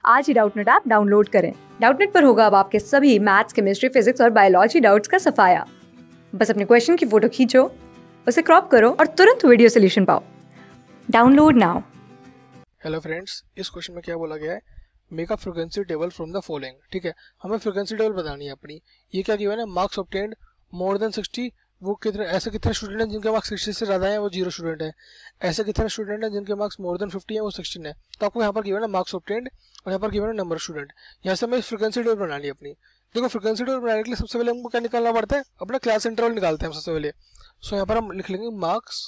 आज ही Doubtnut app download करें। डाउटनेट पर होगा अब आपके सभी मैथ्स, केमिस्ट्री, फिजिक्स और बायोलॉजी डाउट्स का सफाया। बस अपने क्वेश्चन की फोटो खींचो, उसे क्रॉप करो और तुरंत वीडियो सोल्यूशन पाओ। Download now. हेलो फ्रेंड्स, इस क्वेश्चन में क्या बोला गया है, make a frequency table from the following. ठीक है, हमें फ्रीक्वेंसी टेबल बतानी है अपनी। ये क्या किया है ना, मार्क्स ऑब्टेन्ड मोर देन 60, वो कितने ऐसे कितने स्टूडेंट हैं जिनके मार्क्स 60 से ज़्यादा हैं, वो 0 स्टूडेंट है। ऐसे कितने स्टूडेंट हैं जिनके मार्क्स मोर देन 50 हैं, वो 16 है। तो आपको यहाँ पर गिवन है मार्क्स ऑब्टेन्ड और यहाँ पर गिवन है नंबर स्टूडेंट। यहाँ से हमें फ्रीक्वेंसी टेबल बनानी है अपनी। देखो, फ्रीक्वेंसी टेबल बनाने के लिए सबसे पहले हमको क्या निकालना पड़ता है, अपना क्लास इंटरवल निकालते हैं हम सबसे पहले। सो यहाँ पर हम लिख लेंगे मार्क्स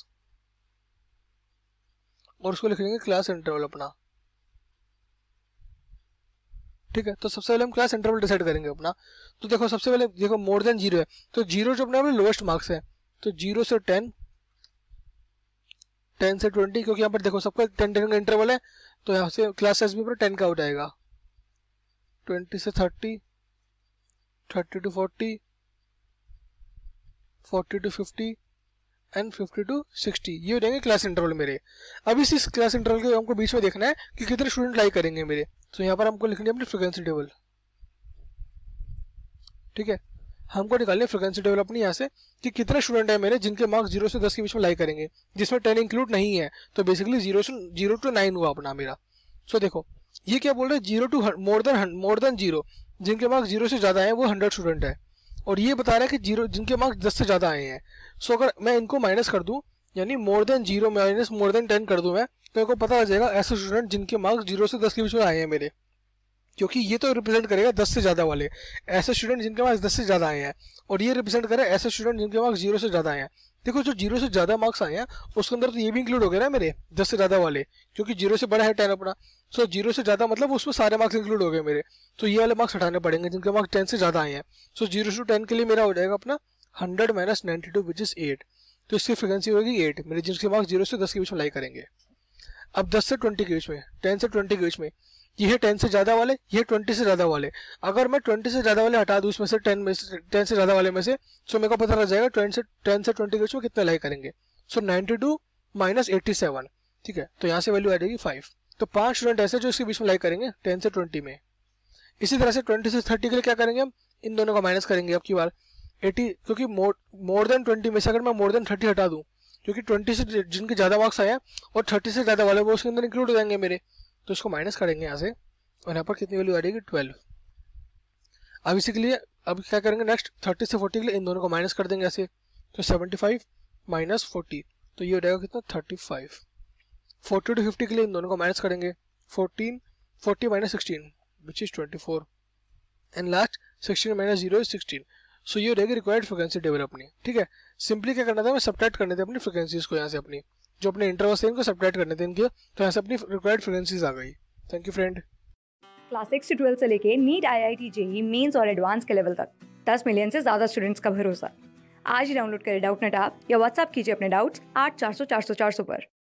और उसको लिख लेंगे क्लास इंटरवल अपना। ठीक है, तो सबसे पहले हम क्लास इंटरवल डिसाइड करेंगे अपना। तो देखो, सबसे पहले देखो मोर देन 0 है, तो 0 जो अपने लोएस्ट मार्क्स है, तो 0 से 10, 10 से 20, क्योंकि यहाँ पर देखो सबका 10 का इंटरवल है, तो यहाँ से क्लास एस बी पर 10 का आउट आएगा। 20 से 30, 30 टू 40, 40 टू 50 एंड 50 टू 60, ये हो जाएंगे क्लास इंटरवल मेरे। अब इस क्लास इंटरवल के हमको बीच में देखना है कि कितने स्टूडेंट लाई करेंगे मेरे। तो यहाँ पर हमको लिखनी है अपनी फ्रीक्वेंसी टेबल। ठीक है, हमको निकालनी है फ्रीक्वेंसी टेबल अपनी यहाँ से कि कितने स्टूडेंट है मेरे जिनके मार्क्स 0 से 10 के बीच में लाई करेंगे, जिसमें 10 इंक्लूड नहीं है। तो बेसिकली 0 टू 9 हुआ अपना मेरा। सो देखो, ये क्या बोल रहे हैं, 0 टू मोर देन 0, जिनके मार्क्स 0 से ज़्यादा हैं वो 100 स्टूडेंट है। और ये बता रहा है कि 0 जिनके मार्क्स 10 से ज़्यादा आए हैं। सो अगर मैं इनको माइनस कर दूँ, यानी more than 0 minus more than 10 कर दूँ मैं, तो मेरे को पता आ जाएगा ऐसे स्टूडेंट जिनके मार्क्स 0 से 10 के बीच में आए हैं मेरे, क्योंकि ये तो रिप्रेजेंट करेगा 10 से ज़्यादा वाले ऐसे स्टूडेंट जिनके मार्क्स 10 से ज़्यादा आए हैं, और ये रिप्रेजेंट करे ऐसे स्टूडेंट जिनके मार्क्स 0 से ज़्यादा आए हैं। देखो, जो 0 से ज़्यादा मार्क्स आए हैं उसके अंदर तो ये भी इंक्लूड हो गया ना मेरे 10 से ज़्यादा वाले, क्योंकि 0 से बड़ा है 10 अपना। सो 0 से ज़्यादा मतलब उसमें सारे मार्क्स इंक्लूड हो गए मेरे। तो ये वाले मार्क्स हटाने पड़ेंगे जिनके मार्क्स 10 से ज़्यादा आए हैं। सो 0 टू 10 के लिए मेरा हो जाएगा अपना 100 माइनस 92 विच इज़ 8। तो इसकी फ्रिक्वेंसी होगी 8 मेरे, जिनके मार्क्स 0 से 10 के बीच में लाई करेंगे। अब 10 से 20 के बीच में, 10 से 20 के बीच में, ये है 10 से ज़्यादा वाले, ये 20 से ज़्यादा वाले। अगर मैं 20 से ज़्यादा वाले हटा दूँ इसमें से 10 से ज़्यादा वाले में से, सो मेरे को पता लग जाएगा 10 से 20 के बीच में कितने लाई करेंगे। So 92 minus 87। ठीक है, तो यहाँ से वैल्यू आ जाएगी 5। तो 5 स्टूडेंट ऐसे जो इसके बीच में लाई करेंगे 10 से 20 में। इसी तरह से 20 से 30 के लिए क्या करेंगे, हम इन दोनों का माइनस करेंगे अब की बार 80, क्योंकि मोर देन 20 में से अगर मैं मोर देन 30 हटा दूँ, क्योंकि 20 से जिनके ज़्यादा मार्क्स आए हैं और 30 से ज़्यादा वाले वो उसके अंदर इंक्लूड हो जाएंगे मेरे, तो इसको माइनस करेंगे यहाँ से, और यहाँ पर कितनी वैल्यू आ जाएगी 12। अब इसी के लिए अब क्या करेंगे नेक्स्ट, 30 से 40 के लिए इन दोनों को माइनस कर देंगे ऐसे, तो 75 माइनस 40, तो ये हो जाएगा कितना 35। 40 टू 50 के लिए इन दोनों को माइनस करेंगे, 40 minus 16 which is 24, and last 16 minus 0 is 16। So ये हो जाएगी रिक्वायर्ड फ्रिक्वेंसी टेबल अपनी। ठीक है, सिंपली क्या करना था, हमें सब्ट्रैक्ट करने थे अपनी फ्रिक्वेंसीज को यहाँ से, अपनी जो अपने इंटरवल्स थे इनको सब्ट्रैक्ट करने थे इनके, तो यहाँ से अपनी रिक्वायर्ड फ्रिक्वेंसीज आ गई। Thank you friend. क्लास 6 से 12 से लेके नीट, IIT, JEE मेंस और एडवांस के लेवल तक 10 मिलियन से ज़्यादा स्टूडेंट्स का भरोसा। आज ही डाउनलोड करें डाउटनेट ऐप या व्हाट्सएप कीजिए अपने डाउट्स 8400 400 400 पर।